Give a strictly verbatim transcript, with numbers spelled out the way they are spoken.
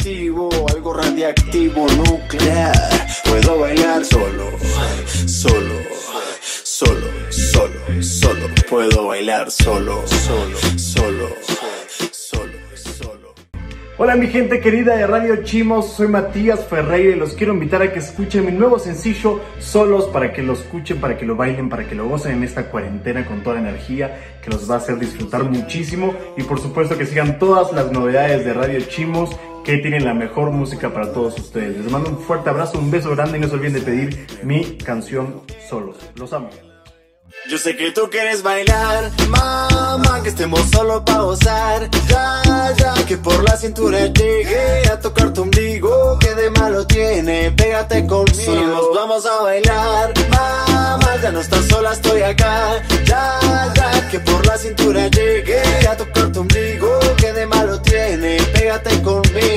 activo, algo radiactivo, nuclear. Puedo bailar solo, solo, solo, solo, solo. Puedo bailar solo, solo, solo, solo, solo. Hola mi gente querida de Radio Chimos, soy Matías Ferreira y los quiero invitar a que escuchen mi nuevo sencillo Solos, para que lo escuchen, para que lo bailen, para que lo gocen en esta cuarentena con toda la energía que los va a hacer disfrutar muchísimo, y por supuesto que sigan todas las novedades de Radio Chimos, que tienen la mejor música para todos ustedes. Les mando un fuerte abrazo, un beso grande y no se olviden de pedir mi canción Solos. Los amo. Yo sé que tú quieres bailar, mamá, que estemos solo pa' gozar. Ya, ya, que por la cintura llegue a tocar tu ombligo. Que de malo tiene, pégate conmigo. Solo nos vamos a bailar, mamá, ya no estás sola, estoy acá. Ya, ya, que por la cintura llegue a tocar tu ombligo. Que de malo tiene, pégate conmigo.